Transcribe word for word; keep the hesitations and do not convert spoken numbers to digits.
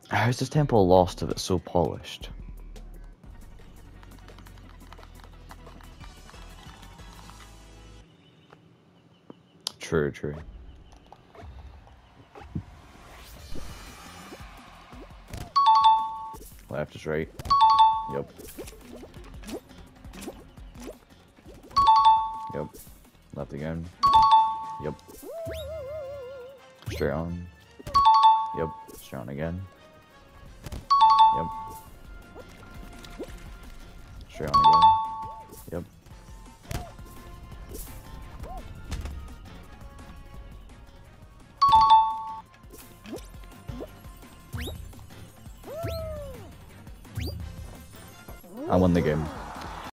How is this temple lost if it's so polished? True, true. Left is right. Yep. Yep. Left again. Yep. Straight on. Yep. Straight on again. Yep. Straight on again. Yep. I won the game.